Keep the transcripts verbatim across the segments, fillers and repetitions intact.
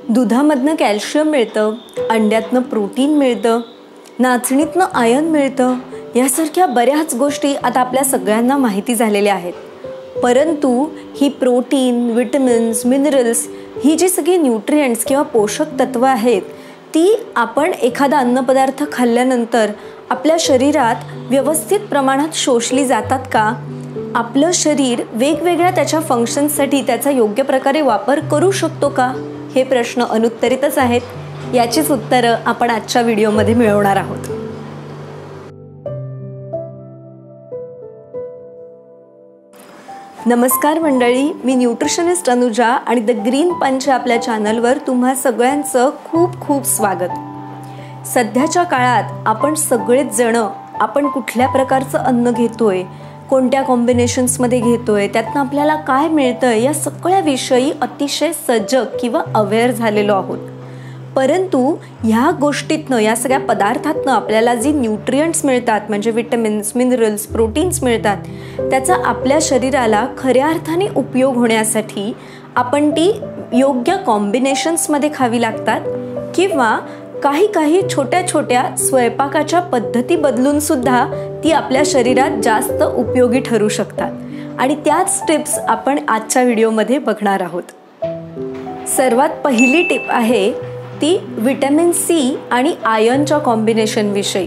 दुधामधनं calcium मिळतं, अंड्यातनं protein मिळतं, नाचणीतनं iron मिळतं, यासारख्या बऱ्याच गोष्टी आता आपल्या सगळ्यांना माहिती झालेल्या आहेत. परंतु ही प्रोटीन, विटॅमिन्स, मिनरल्स ही जी सगळी न्यूट्रिएंट्स किंवा पोषक तत्व आहेत ती आपण एखादा अन्नपदार्थ खाल्ल्यानंतर आपल्या शरीरात व्यवस्थित प्रमाणात शोषली जातात का? आपलं शरीर वेगवेगळ्या त्याच्या फंक्शन्ससाठी त्याचा योग्य प्रकारे वापर करू शकतो का? हे प्रश्न अनुत्तरितच आहेत. याचीच उत्तरं आपण आजच्या व्हिडिओमध्ये मिळवणार आहोत. नमस्कार मंडळी, मी न्यूट्रिशनिस्ट अनुजा आणि द ग्रीन पंच आपल्या चॅनलवर तुम्हा सगळ्यांचं खूप खूप स्वागत. सध्याच्या काळात आपण सगळेच जण आपण कुठल्या प्रकारचं अन्न घेतोय, कोणत्या कॉम्बिनेशन्समध्ये घेतोय, त्यातनं आपल्याला काय मिळतंय या सगळ्याविषयी अतिशय सजग किंवा अवेअर झालेलो आहोत. परंतु ह्या गोष्टीतनं, या सगळ्या पदार्थातनं आपल्याला जी न्यूट्रिएंट्स मिळतात म्हणजे विटॅमिन्स, मिनरल्स, प्रोटीन्स मिळतात, त्याचा आपल्या शरीराला खऱ्या अर्थाने उपयोग होण्यासाठी आपण ती योग्य कॉम्बिनेशन्समध्ये खावी लागतात किंवा काही काही छोट्या छोट्या स्वयंपाकाच्या पद्धती बदलूनसुद्धा ती आपल्या शरीरात जास्त उपयोगी ठरू शकतात. आणि त्याच टिप्स आपण आजच्या व्हिडिओमध्ये बघणार आहोत. सर्वात पहिली टिप आहे ती विटॅमिन सी आणि आयर्नच्या कॉम्बिनेशनविषयी.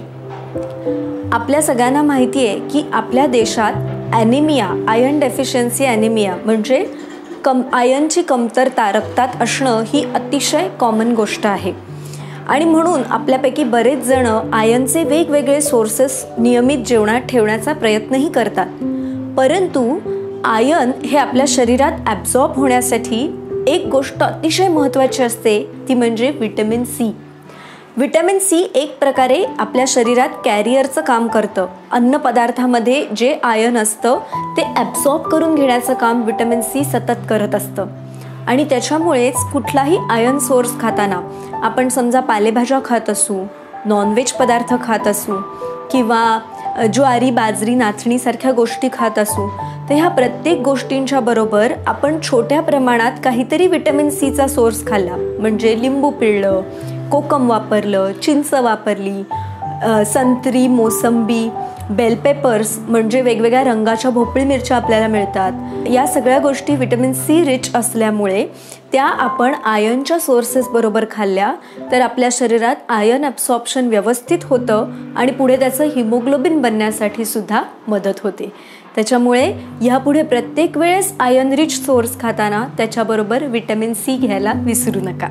आपल्या सगळ्यांना माहिती आहे की आपल्या देशात ॲनिमिया, आयर्न डेफिशियन्सी ॲनिमिया म्हणजे कम आयर्नची कमतरता रक्तात असणं ही अतिशय कॉमन गोष्ट आहे. आणि म्हणून आपल्यापैकी बरेच जण आयर्नचे वेगवेगळे सोर्सेस नियमित जेवणात ठेवण्याचा प्रयत्नही करतात. परंतु आयर्न हे आपल्या शरीरात ॲब्झॉर्ब होण्यासाठी एक गोष्ट अतिशय महत्त्वाची असते, ती म्हणजे विटॅमिन सी. विटॅमिन सी एक प्रकारे आपल्या शरीरात कॅरियरचं काम करतं. अन्नपदार्थामध्ये जे आयर्न असतं ते ॲब्झॉर्ब करून घेण्याचं काम विटॅमिन सी सतत करत असतं. आणि त्याच्यामुळेच कुठलाही आयर्न सोर्स खाताना, आपण समजा पालेभाज्या खात असू, नॉनव्हेज पदार्थ खात असू किंवा ज्वारी, बाजरी, नाचणीसारख्या गोष्टी खात असू, तर ह्या प्रत्येक गोष्टींच्या बरोबर आपण छोट्या प्रमाणात काहीतरी विटॅमिन सीचा सोर्स खाल्ला म्हणजे लिंबू पिळलं, कोकम वापरलं, चिंच वापरली, संत्री, मोसंबी, बेल पेपर्स म्हणजे वेगवेगळ्या रंगाच्या भोपळी मिरच्या आपल्याला मिळतात. या सगळ्या गोष्टी विटॅमिन सी रिच असल्यामुळे त्या आपण आयर्नच्या सोर्सेस बरोबर खाल्ल्या तर आपल्या शरीरात आयर्न ॲब्सॉर्प्शन व्यवस्थित होतं आणि पुढे त्याचं हिमोग्लोबिन बनण्यासाठी सुद्धा मदत होते. त्याच्यामुळे यापुढे प्रत्येक वेळेस आयर्न रिच सोर्स खाताना त्याच्याबरोबर विटॅमिन सी घ्यायला विसरू नका.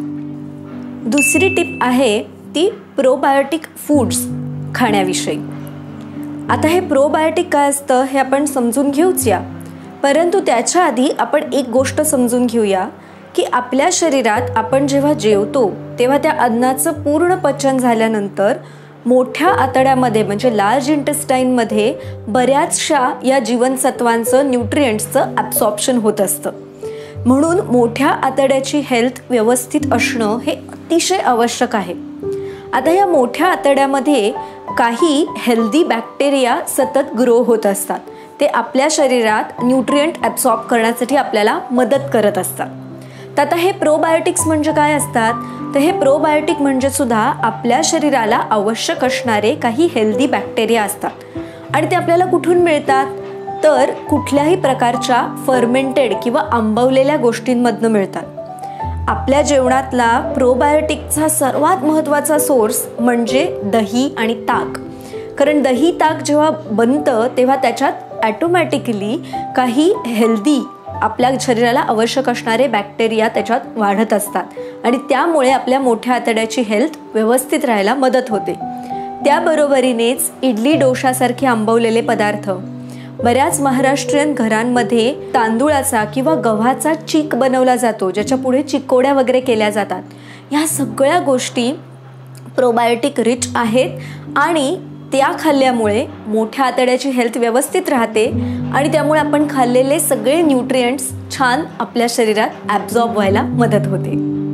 दुसरी टिप आहे ती प्रोबायोटिक फूड्स खाण्याविषयी. आता हे प्रोबायोटिक काय असतं हे आपण समजून घेऊच या. परंतु त्याच्या आधी आपण एक गोष्ट समजून घेऊया की आपल्या शरीरात आपण जेव्हा जेवतो तेव्हा त्या अन्नाचं पूर्ण पचन झाल्यानंतर मोठ्या आतड्यामध्ये म्हणजे लार्ज इंटेस्टाईनमध्ये बऱ्याचशा या जीवनसत्वांचं, न्यूट्रिएंट्सचं ॲब्सॉर्प्शन होत असतं. म्हणून मोठ्या आतड्याची हेल्थ व्यवस्थित असणं हे अतिशय आवश्यक आहे. आता या मोठ्या आतड्यामध्ये काही हेल्दी बॅक्टेरिया सतत ग्रो होत असतात. ते आपल्या शरीरात न्यूट्रिएंट ॲब्सॉर्ब करण्यासाठी आपल्याला मदत करत असतात. तर आता हे प्रोबायोटिक्स म्हणजे काय असतात? तर हे प्रोबायोटिक म्हणजे सुद्धा आपल्या शरीराला आवश्यक असणारे काही हेल्दी बॅक्टेरिया असतात. आणि ते आपल्याला कुठून मिळतात? तर कुठल्याही प्रकारच्या फर्मेंटेड किंवा आंबवलेल्या गोष्टींमधनं मिळतात. आपल्या जेवणातला प्रोबायोटिकचा सर्वात महत्त्वाचा सोर्स म्हणजे दही आणि ताक. कारण दही ताक जेव्हा बनतं तेव्हा त्याच्यात ॲटोमॅटिकली काही हेल्दी आपल्या शरीराला आवश्यक असणारे बॅक्टेरिया त्याच्यात वाढत असतात आणि त्यामुळे आपल्या मोठ्या आतड्याची हेल्थ व्यवस्थित राहायला मदत होते. त्याबरोबरीनेच इडली, डोशासारखे आंबवलेले पदार्थ, बऱ्याच महाराष्ट्रीयन घरांमध्ये तांदूळाचा किंवा गव्हाचा चीक बनवला जातो ज्याच्या पुढे चिकोड्या वगैरे केल्या जातात. ह्या सगळ्या गोष्टी प्रोबायोटिक रिच आहेत आणि त्या खाल्ल्यामुळे मोठ्या आतड्याची हेल्थ व्यवस्थित राहते आणि त्यामुळे आपण खाल्लेले सगळे न्यूट्रिएंट्स छान आपल्या शरीरात ॲब्झॉर्ब व्हायला मदत होते.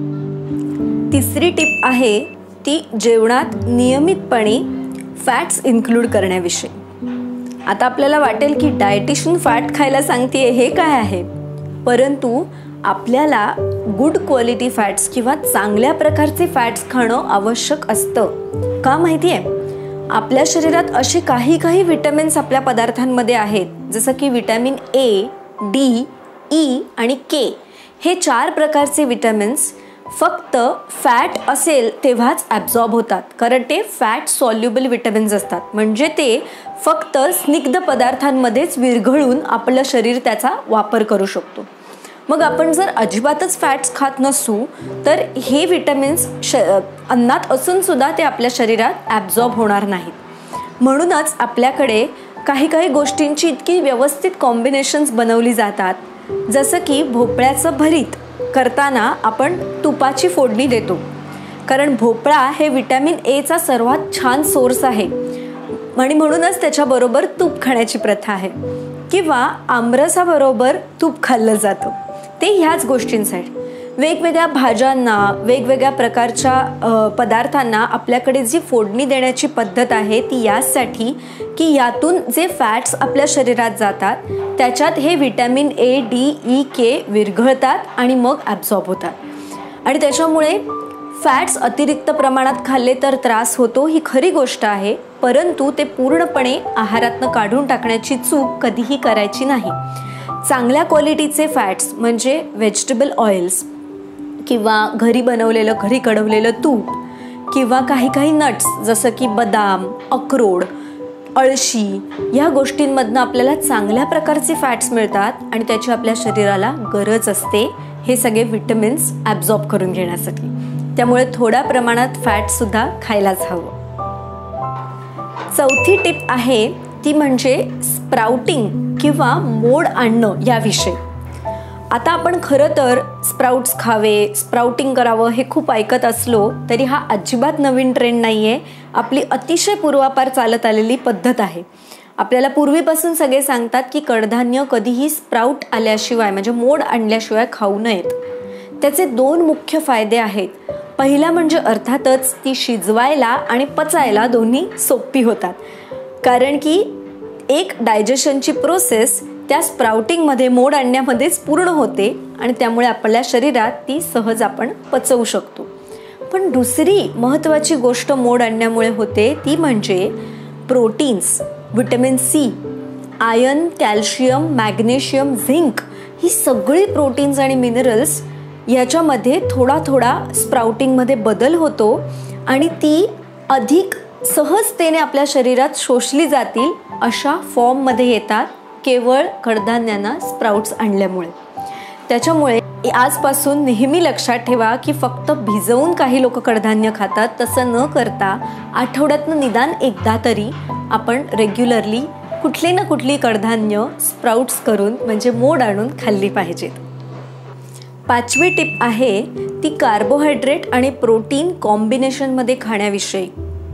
तिसरी टिप आहे ती जेवणात नियमितपणे फॅट्स इन्क्लूड करण्याविषयी. आता आपल्याला वाटेल की डायटिशियन फॅट खायला सांगते हे काय आहे, परंतु आपल्याला गुड क्वालिटी फॅट्स किंवा चांगल्या प्रकारचे फॅट्स खाणं आवश्यक असतं. का माहिती आहे? आपल्या शरीरात असे काही काही विटॅमिन्स आपल्या पदार्थांमध्ये आहेत, जसं की विटॅमिन ए, डी, ई आणि के. हे चार प्रकारचे विटॅमिन्स फक्त फॅट असेल तेव्हाच ॲब्झॉर्ब होतात, कारण ते फॅट सॉल्युबल विटॅमिन्स असतात. म्हणजे ते फक्त स्निग्ध पदार्थांमध्येच विरघळून आपलं शरीर त्याचा वापर करू शकतो. मग आपण जर अजिबातच फॅट्स खात नसू तर हे विटॅमिन्स श अन्नात असूनसुद्धा ते आपल्या शरीरात ॲब्झॉर्ब होणार नाहीत. म्हणूनच आपल्याकडे काही काही गोष्टींची इतकी व्यवस्थित कॉम्बिनेशन्स बनवली जातात, जसं की भोपळ्याचं भरीत करताना आपण तुपाची फोडणी देतो, कारण भोपळा हे विटॅमिन एचा सर्वात छान सोर्स आहे आणि म्हणूनच त्याच्याबरोबर तूप खाण्याची प्रथा आहे. किंवा आमरसाबरोबर तूप खाल्लं जातं, ते ह्याच गोष्टींसाठी. वेगवेगळ्या भाज्यांना, वेगवेगळ्या प्रकारच्या पदार्थांना आपल्याकडे जी फोडणी देण्याची पद्धत आहे ती यासाठी की यातून जे फॅट्स आपल्या शरीरात जातात त्याच्यात हे vitamin A, D, E, K विरघळतात आणि मग ॲब्झॉर्ब होतात. आणि त्याच्यामुळे फॅट्स अतिरिक्त प्रमाणात खाल्ले तर त्रास होतो, ही खरी गोष्ट आहे, परंतु ते पूर्णपणे आहारातनं काढून टाकण्याची चूक कधीही करायची नाही. चांगल्या क्वालिटीचे फॅट्स म्हणजे व्हेजिटेबल ऑइल्स किंवा घरी बनवलेलं, घरी कढवलेलं तूप किंवा काही काही नट्स जसं की बदाम, अक्रोड, अळशी या गोष्टींमधनं आपल्याला चांगल्या प्रकारचे फॅट्स मिळतात आणि त्याची आपल्या शरीराला गरज असते हे सगळे विटॅमिन्स ॲब्झॉर्ब करून घेण्यासाठी. त्यामुळे थोड्या प्रमाणात फॅटसुद्धा खायलाच हवं. चौथी टिप आहे ती म्हणजे स्प्राउटिंग किंवा मोड आणणं याविषयी. आता आपण खरं तर स्प्राउट्स खावे, स्प्राउटिंग करावं हे खूप ऐकत असलो तरी हा अजिबात नवीन ट्रेंड नाही आहे. आपली अतिशय पूर्वापार चालत आलेली पद्धत आहे. आपल्याला पूर्वीपासून सगळे सांगतात की कडधान्य कधीही स्प्राउट आल्याशिवाय म्हणजे मोड आणल्याशिवाय खाऊ नयेत. त्याचे दोन मुख्य फायदे आहेत. पहिला म्हणजे अर्थातच ती शिजवायला आणि पचायला दोन्ही सोपी होतात, कारण की एक डायजेशनची प्रोसेस त्या स्प्राउटिंगमध्ये, मोड आणण्यामध्येच पूर्ण होते आणि त्यामुळे आपल्या शरीरात ती सहज आपण पचवू शकतो. पण दुसरी महत्त्वाची गोष्ट मोड आणण्यामुळे होते ती म्हणजे proteins, vitamin C, iron, calcium, magnesium, zinc ही सगळी प्रोटीन्स आणि मिनरल्स याच्यामध्ये थोडा थोडा स्प्राउटिंगमध्ये बदल होतो आणि ती अधिक सहजतेने आपल्या शरीरात शोषली जातील अशा फॉर्ममध्ये येतात केवळ कडधान्यांना स्प्राउट्स आणल्यामुळे. त्याच्यामुळे आजपासून नेहमी लक्षात ठेवा की फक्त भिजवून काही लोक कडधान्य खातात, तसं न करता आठवड्यातनं निदान एकदा तरी आपण रेग्युलरली कुठली ना कुठली कडधान्य स्प्राउट्स करून म्हणजे मोड आणून खाल्ली पाहिजेत. पाचवी टिप आहे ती कार्बोहायड्रेट आणि प्रोटीन कॉम्बिनेशनमध्ये खाण्याविषयी.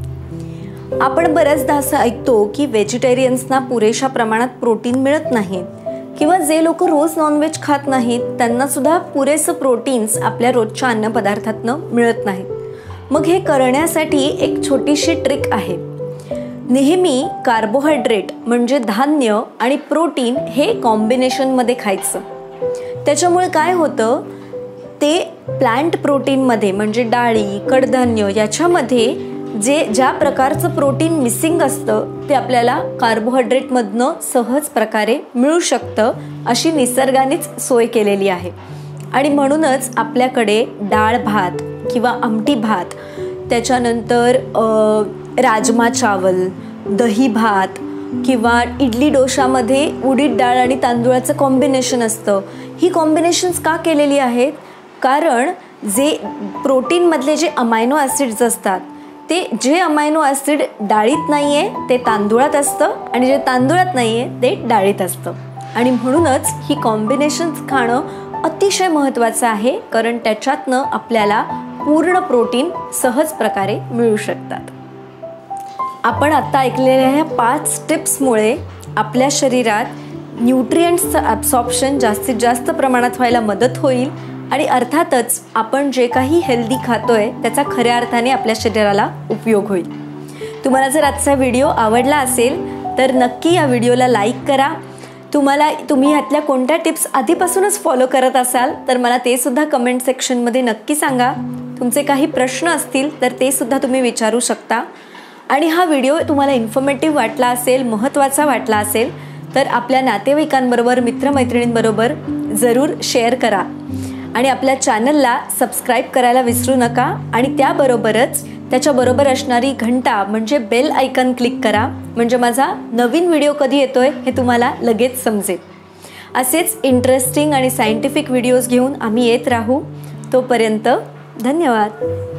आपण बऱ्याचदा असं ऐकतो की व्हेजिटेरियन्सना पुरेशा प्रमाणात प्रोटीन मिळत नाहीत किंवा जे लोक रोज नॉनव्हेज खात नाहीत त्यांना सुद्धा पुरेसं प्रोटीन्स आपल्या रोजच्या अन्नपदार्थातनं मिळत नाहीत. मग हे करण्यासाठी एक छोटीशी ट्रिक आहे. नेहमी कार्बोहायड्रेट म्हणजे धान्य आणि प्रोटीन हे कॉम्बिनेशनमध्ये खायचं. त्याच्यामुळे काय होतं, ते प्लांट प्रोटीनमध्ये म्हणजे डाळी, कडधान्य याच्यामध्ये जे ज्या प्रकारचं प्रोटीन मिसिंग असतं ते आपल्याला कार्बोहायड्रेटमधनं सहज प्रकारे मिळू शकतं, अशी निसर्गानेच सोय केलेली आहे. आणि म्हणूनच आपल्याकडे डाळ भात किंवा आमटी भात, त्याच्यानंतर राजमा चावल, दही भात किंवा इडली डोशामध्ये उडीद डाळ आणि तांदूळाचं कॉम्बिनेशन असतं. ही कॉम्बिनेशन्स का केलेली आहेत? कारण जे प्रोटीनमधले जे अमायनो ॲसिड्स असतात ते जे अमायनो ॲसिड डाळीत नाही आहे ते तांदूळात असतं आणि जे तांदूळात नाही आहे ते डाळीत असतं. आणि म्हणूनच ही कॉम्बिनेशन्स खाणं अतिशय महत्त्वाचं आहे, कारण त्याच्यातनं आपल्याला पूर्ण प्रोटीन सहज प्रकारे मिळू शकतात. आपण आत्ता ऐकलेल्या ह्या पाच टिप्समुळे आपल्या शरीरात न्यूट्रिएंट्सचं ॲब्सॉर्प्शन जास्तीत जास्त प्रमाणात व्हायला मदत होईल आणि अर्थातच आपण जे काही हेल्दी खातोय त्याचा खऱ्या अर्थाने आपल्या शरीराला उपयोग होईल. तुम्हाला जर आजचा व्हिडिओ आवडला असेल तर नक्की या व्हिडिओला लाईक करा. तुम्हाला तुम्ही ह्यातल्या कोणत्या टिप्स आधीपासूनच फॉलो करत असाल तर मला ते सुद्धा कमेंट सेक्शनमध्ये नक्की सांगा. तुमचे काही प्रश्न असतील तर ते सुद्धा तुम्ही विचारू शकता. आणि हा व्हिडिओ तुम्हाला इन्फॉर्मेटिव्ह वाटला असेल, महत्त्वाचा वाटला असेल तर आपल्या नातेवाईकांबरोबर, मित्रमैत्रिणींबरोबर जरूर शेअर करा. आणि आपल्या चॅनलला सबस्क्राईब करायला विसरू नका. आणि त्याबरोबरच त्याच्याबरोबर असणारी घंटा म्हणजे बेल आयकन क्लिक करा, म्हणजे माझा नवीन व्हिडिओ कधी येतोय हे तुम्हाला लगेच समजेल. असेच इंटरेस्टिंग आणि सायंटिफिक व्हिडिओज घेऊन आम्ही येत राहू. तोपर्यंत धन्यवाद.